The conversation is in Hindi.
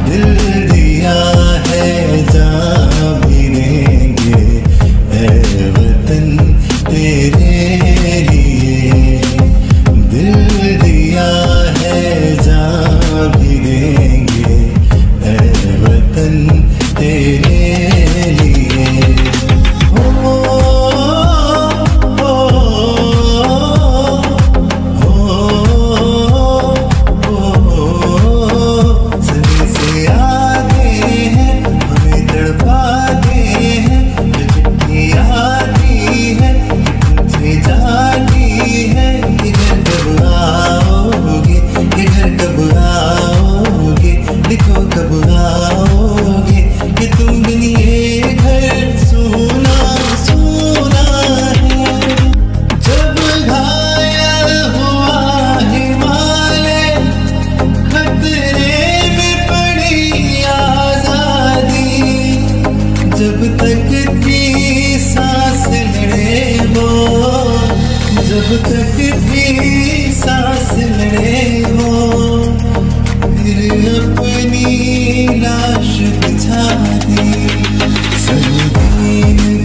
दिल दिया है जान भी देंगे ऐ वतन तेरे लिए। दिल दिया है जान भी देंगे ऐ वतन तेरे लिए। हो सभी से आते हैं हमें तड़पाते हैं, जो चिट्ठी आती है तुमसे जाती है। इधर कब आओगे, इधर कब आओगे, लिखो कब आओगे कि तुम बिन ये घर सुना सुना है। जब घायल हुआ हिमालय, खतरे में पड़ी आजादी, जब तक थी सांस लड़े वो, जब तक थी सांस लड़े वो, फिर अपनी लाश बिछा दी। संगीन